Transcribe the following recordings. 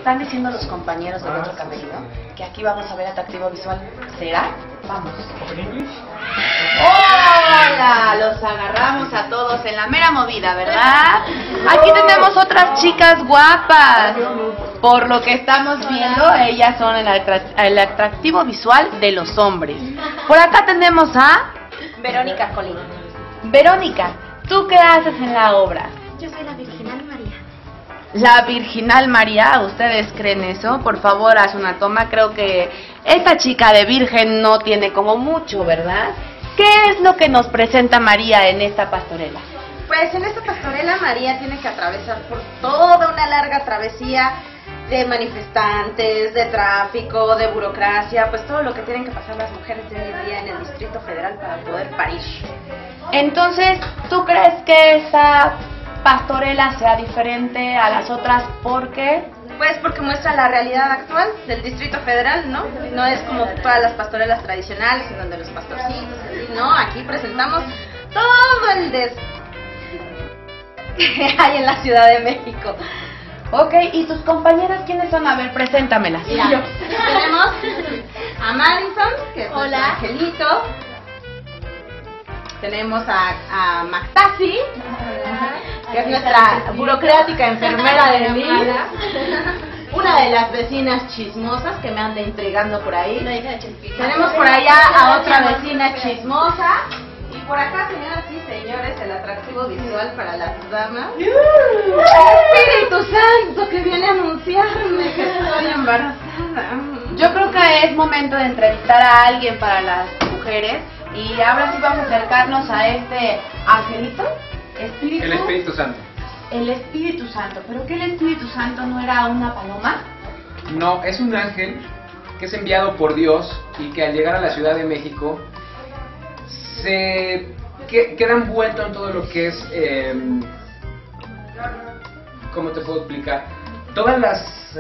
están diciendo los compañeros del otro camerino que aquí vamos a ver atractivo visual. ¿Será? Vamos. ¡Hola! Los agarramos a todos en la mera movida, ¿verdad? Aquí tenemos otras chicas guapas. Por lo que estamos viendo, ellas son el atractivo visual de los hombres. Por acá tenemos a Verónica Colín. Verónica. ¿Tú qué haces en la obra? Yo soy la Virginal María. La Virginal María, ¿ustedes creen eso? Por favor, haz una toma. Creo que esta chica de virgen no tiene como mucho, ¿verdad? ¿Qué es lo que nos presenta María en esta pastorela? Pues en esta pastorela María tiene que atravesar por toda una larga travesía de manifestantes, de tráfico, de burocracia, pues todo lo que tienen que pasar las mujeres de hoy en día en el Distrito Federal para poder parir. Entonces, ¿tú crees que esta pastorela sea diferente a las otras? ¿Por qué? Pues porque muestra la realidad actual del Distrito Federal, ¿no? No es como todas las pastorelas tradicionales en donde los pastorcitos, no, aquí presentamos todo el que hay en la Ciudad de México. Ok, ¿y tus compañeras quiénes son? A ver, preséntamelas. Mira, tenemos a Madison, que es nuestro angelito. Tenemos a Mactasi, que es nuestra burocrática enfermera de mí. Una de las vecinas chismosas que me anda intrigando por ahí. Tenemos por allá a otra vecina chismosa. Y por acá, señoras y señores, el atractivo visual para las damas. ¡Espíritu Santo que viene a anunciarme que estoy embarazada! Yo creo que es momento de entrevistar a alguien para las mujeres. Y ahora sí vamos a acercarnos a este angelito. El Espíritu Santo. El Espíritu Santo. ¿Pero qué el Espíritu Santo no era una paloma? No, es un ángel que es enviado por Dios y que al llegar a la Ciudad de México queda envuelto en todo lo que es, ¿cómo te puedo explicar? Todas las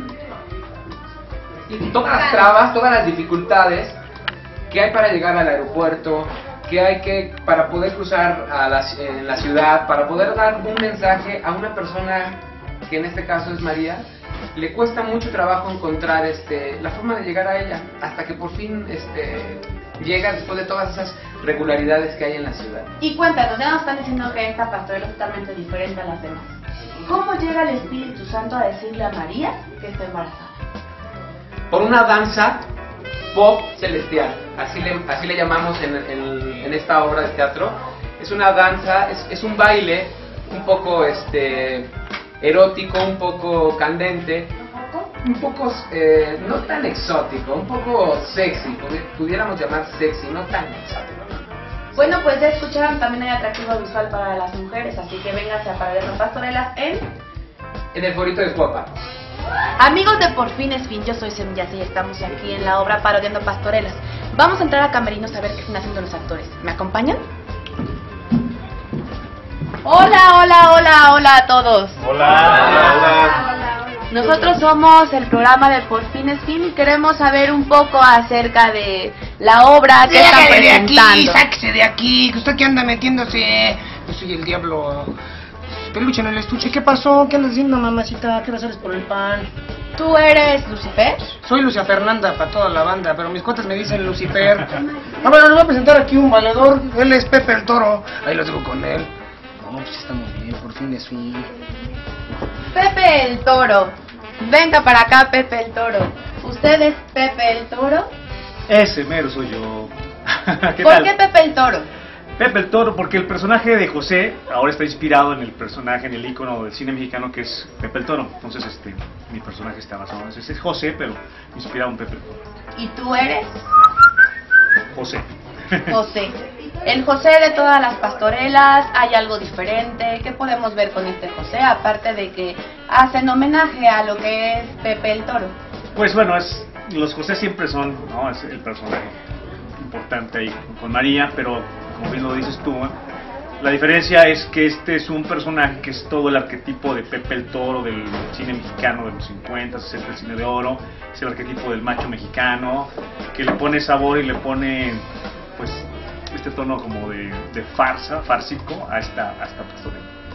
trabas, todas las dificultades que hay para llegar al aeropuerto, que hay para poder cruzar en la ciudad, para poder dar un mensaje a una persona que en este caso es María. Le cuesta mucho trabajo encontrar la forma de llegar a ella, hasta que por fin llega después de todas esas regularidades que hay en la ciudad. Y cuéntanos, ya nos están diciendo que esta pastorela es totalmente diferente a las demás. ¿Cómo llega el Espíritu Santo a decirle a María que está embarazada? Por una danza pop celestial, así le llamamos en esta obra de teatro. Es una danza, es un baile un poco erótico, un poco candente, un poco no tan exótico, un poco sexy, pudiéramos llamar sexy, no tan exótico. Bueno, pues ya escucharon, también hay atractivo visual para las mujeres, así que vénganse a Parodiando Pastorelas en el Forito de Cuapa. Amigos de Por Fin es Fin, yo soy Semillas y estamos aquí en la obra Parodiando Pastorelas. Vamos a entrar a camerinos a ver qué están haciendo los actores. ¿Me acompañan? Hola a todos. Hola. Nosotros somos el programa de Por Fin es Fin y queremos saber un poco acerca de la obra que están presentando. Sáquese de aquí, usted que anda metiéndose. Yo soy el diablo. Peluche en el estuche. ¿Qué pasó? ¿Qué andas haciendo, mamacita? ¿Qué vas a hacer por el pan? ¿Tú eres Lucifer? Soy Lucia Fernanda para toda la banda, pero mis cuates me dicen Lucifer. Bueno, les voy a presentar aquí un valedor. Él es Pepe el Toro. Ahí los digo con él. No, pues estamos bien, por fin es fin. Pepe el Toro. Venga para acá, Pepe el Toro. ¿Usted es Pepe el Toro? Ese mero soy yo. ¿Por qué Pepe el Toro? Pepe el Toro, porque el personaje de José ahora está inspirado en el personaje, en el ícono del cine mexicano que es Pepe el Toro. Entonces mi personaje está basado en ese. Es José, pero inspirado en Pepe el Toro. ¿Y tú eres? José. José. El José de todas las pastorelas, ¿hay algo diferente? ¿Qué podemos ver con este José? Aparte de que hacen homenaje a lo que es Pepe el Toro. Pues bueno, los José siempre son, ¿no? Es el personaje importante ahí con María, pero como bien lo dices tú, la diferencia es que este es un personaje que es todo el arquetipo de Pepe el Toro del cine mexicano de los 50, 60, el cine de oro. Es el arquetipo del macho mexicano que le pone sabor y le pone pues este tono como de farsa, fársico a esta pastorela.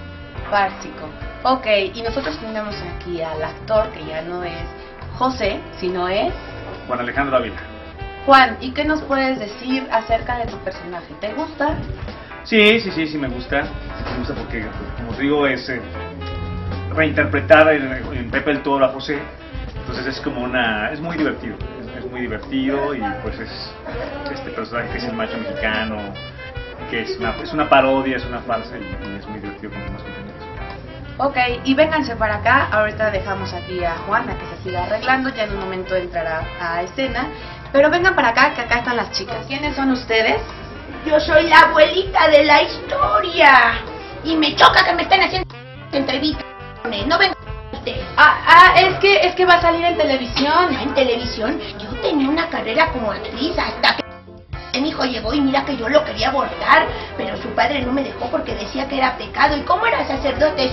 Báltico. Ok, y nosotros tenemos aquí al actor que ya no es José, sino es Juan Alejandro Ávila. Juan. ¿Y qué nos puedes decir acerca de tu personaje? ¿Te gusta? Sí, me gusta. Me gusta porque, como te digo, es reinterpretar en Pepe el Toro a José. Entonces es como es muy divertido. Es muy divertido y pues es este personaje que es el macho mexicano, que es una parodia, es una farsa y es muy divertido con los compañeros. Ok, y vénganse para acá. Ahorita dejamos aquí a Juan a que se siga arreglando. Ya en un momento entrará a escena. Pero vengan para acá, que acá están las chicas. ¿Quiénes son ustedes? Yo soy la abuelita de la historia. Y me choca que me estén haciendo entrevistas. No vengan ustedes. Es que va a salir en televisión. En televisión, yo tenía una carrera como actriz hasta que mi hijo llegó y mira que yo lo quería abortar, pero su padre no me dejó porque decía que era pecado. ¿Y cómo era sacerdote?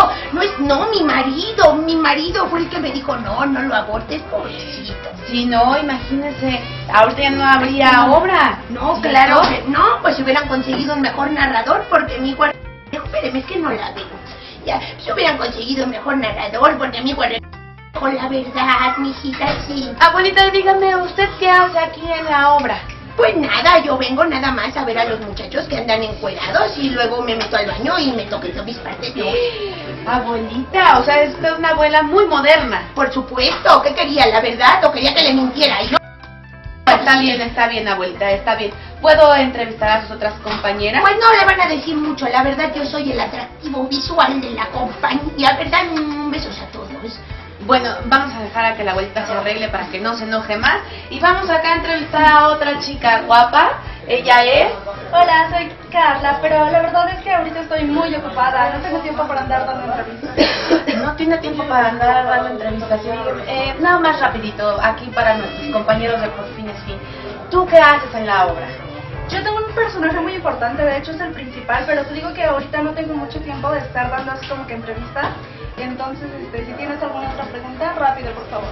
Mi marido fue el que me dijo, no lo abortes, pobrecito. Si no, imagínense, ahorita ya no habría obra. No, claro que no, pues si hubieran conseguido un mejor narrador, porque mi guardia... Espéreme, es que no la veo. Ya, si hubieran conseguido un mejor narrador, porque mi guardia... Con la verdad, mijita, sí. Abuelita, dígame, ¿usted qué hace aquí en la obra? Pues nada, yo vengo nada más a ver a los muchachos que andan encuerados y luego me meto al baño y me toqueto mis partes. Abuelita, o sea, es una abuela muy moderna. Por supuesto, ¿qué quería? ¿La verdad o quería que le mintiera? Y yo... Está bien, abuelita, está bien. ¿Puedo entrevistar a sus otras compañeras? Pues no le van a decir mucho, la verdad yo soy el atractivo visual de la compañía, ¿verdad? Besos a todos. Bueno, vamos a dejar a que la abuelita se arregle para que no se enoje más. Y vamos acá a entrevistar a otra chica guapa. Ella es... Hola, soy Carla, pero la verdad es que ahorita estoy muy ocupada. No tengo tiempo para andar dando entrevistas. No tiene tiempo para andar dando entrevistas. Nada más rapidito, aquí para nuestros compañeros de Por Fin es Fin. ¿Tú qué haces en la obra? Yo tengo un personaje muy importante, de hecho es el principal, pero te digo que ahorita no tengo mucho tiempo de estar dando así como que entrevistas. Entonces, si tienes alguna otra pregunta, rápido, por favor.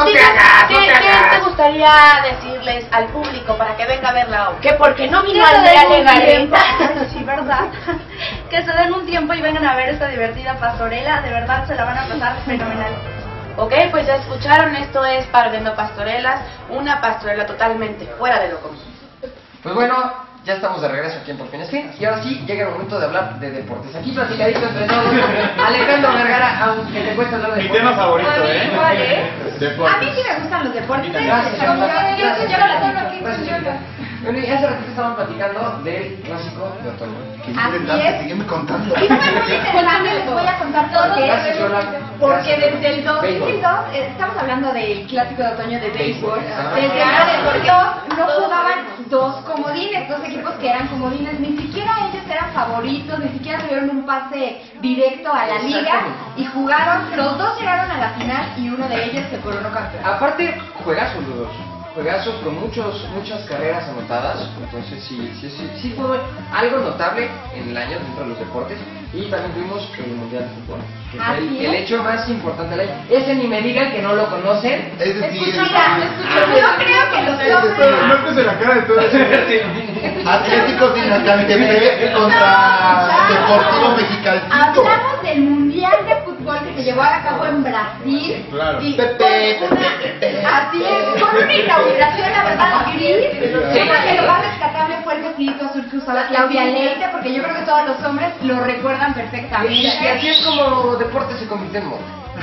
¿Qué te gustaría decirles al público para que venga a ver la obra? Que porque no vino al Legarreta. Sí, verdad. Que se den un tiempo y vengan a ver esta divertida pastorela, de verdad se la van a pasar fenomenal. Ok, pues ya escucharon, esto es Pardiendo Pastorelas, una pastorela totalmente fuera de lo común. Pues bueno, ya estamos de regreso aquí en Por Fin es Fin. Y ahora sí, llega el momento de hablar de deportes. Aquí platicadito entre todos. Alejandro Vergara, aunque te cuesta hablar de Mi deportes. tema favorito, ¿Cuál es? Deportes. A mí sí me gustan los deportes. Gracias, Yo la Gracias, Chiquita. Bueno, y hace ratito estaban platicando del clásico de otoño. Así es. Sígueme contando. Y fue muy interesante, les voy a contar todo. Gracias, Yola. Porque Gracias. desde el 2002, Béisbol. estamos hablando del clásico de otoño de béisbol, Ah. desde el 2002 no jugaban dos comodines, dos equipos que eran comodines, ni siquiera ellos eran favoritos, ni siquiera tuvieron un pase directo a la liga y jugaron, los dos llegaron a la final y uno de ellos se coronó campeón. Aparte, juegazos los dos. Juegazos con muchas carreras anotadas. Entonces sí fue algo notable en el año dentro de los deportes. Y también tuvimos el Mundial de Fútbol, que fue el hecho más importante del año. Ese ni me digan que no lo conocen. Es decir, Yo creo que los hombres... no puse la cara de todo eso. Atlético Sinacantepec contra Deportivo Mexicalcingo. Hablamos del Mundial de Fútbol que se llevó a cabo en Brasil. Claro. Y Pepe. así es, con una inauguración, la verdad, gris. Yo creo que lo más rescatable fue el vestidito azul que usaba Claudia Leite, porque yo creo que todos los hombres lo recuerdan perfectamente. Y así es como deporte se convierte en moda.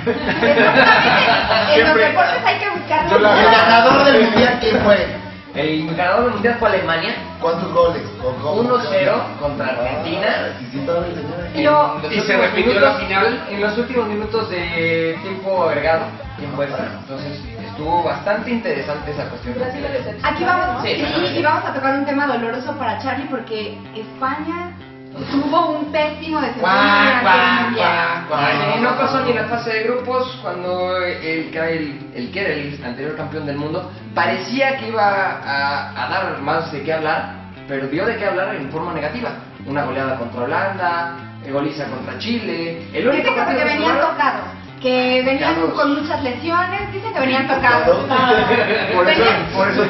En los deportes hay que buscarlo. El ganador del mundial, ¿quién fue? El ganador del mundial fue Alemania, ¿Cuántos goles? 1-0 contra Argentina. Y se repitió la final. En los últimos minutos de tiempo agregado, tiempo extra. Entonces estuvo bastante interesante esa cuestión. Aquí vamos, Sí. y vamos a tocar un tema doloroso para Charlie porque España tuvo un pésimo desempeño durante el mundial. No pasó ni la fase de grupos cuando el que era el anterior campeón del mundo parecía que iba a dar más de qué hablar, pero dio de qué hablar en forma negativa. Una goleada contra Holanda, goliza contra Chile. El único Dicen que porque partido que venían jugaron- tocados, que venían con muchas lesiones, dicen que venían tocados. Por eso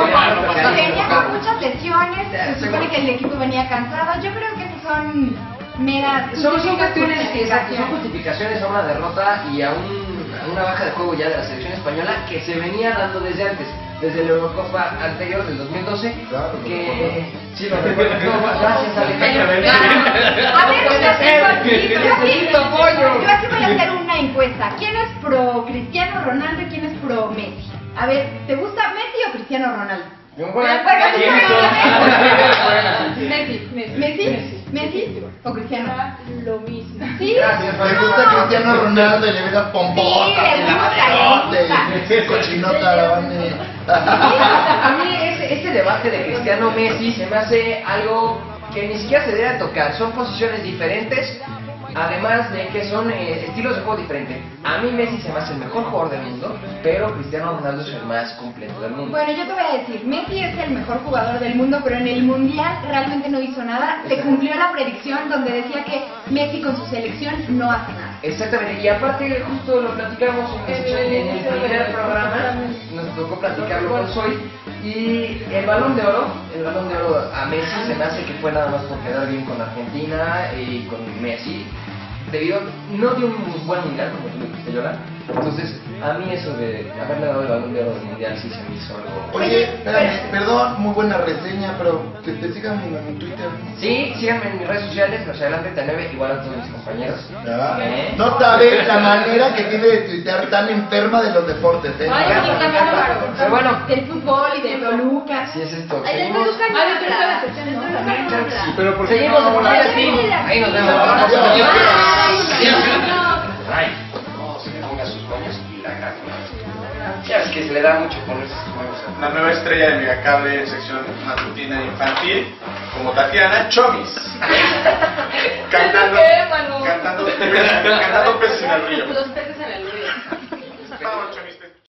Venían con muchas lesiones, se supone que el equipo venía cansado. Yo creo que esos son mera... Son cuestiones, exacto, son justificación. justificaciones a una derrota y a una baja de juego ya de la selección española que se venía dando desde antes, desde la Eurocopa anterior del 2012, Claro, que sí lo recuerdo. Gracias, Alejandro. A ver, Necesito apoyo. yo aquí voy a hacer una encuesta. ¿Quién es pro Cristiano Ronaldo y quién es pro Messi? A ver, ¿te gusta Messi o Cristiano Ronaldo? ¿Messi o Cristiano? Lo mismo. ¿Sí? Gracias, Me gusta Cristiano Ronaldo y le ves pompota, Sí, le gusta. cochinota, la banda. A mí ese debate de Cristiano Messi se me hace algo que ni siquiera se debe tocar. Son posiciones diferentes, además de que son estilos de juego diferentes. A mí Messi se me hace el mejor jugador del mundo, pero Cristiano Ronaldo es el más completo del mundo. Bueno, yo te voy a decir, Messi es el mejor jugador del mundo, pero en el Mundial realmente no hizo nada. Se cumplió la predicción donde decía que Messi con su selección no hace nada. Exactamente, y aparte justo lo platicamos en el primer programa, nos tocó platicarlo con Soy, y el Balón de Oro a Messi se me hace que fue nada más por quedar bien con Argentina y con Messi, debido no dio un buen mundial como tú lo dijiste, Yola. Entonces a mí eso de haberle dado el Balón de Oro del mundial sí se me hizo algo. Oye, espérame, perdón, muy buena reseña, pero que te sigan en Twitter. Sí, síganme en mis redes sociales, los adelante T9, igual a todos mis compañeros. ¿Ya? No sabes la manera que tiene de tuitear tan enferma de los deportes, ¿eh? Ay, sí, está bárbaro. Pero bueno, Del fútbol y de Toluca. así es esto. Ay, de Seguimos. Toluca no. de Toluca la sección, ¿no? Claro que sí. Pero ¿por qué Seguimos no? en Mundial Team. Ahí nos vemos. Ay, no, se le ponga sus moños y la gráfica. Ya ves que se le da mucho ponerse sus moños. La nueva estrella de Megacable en sección matutina infantil, como Tatiana Chomis. cantando peces en el río. Los peces en el río.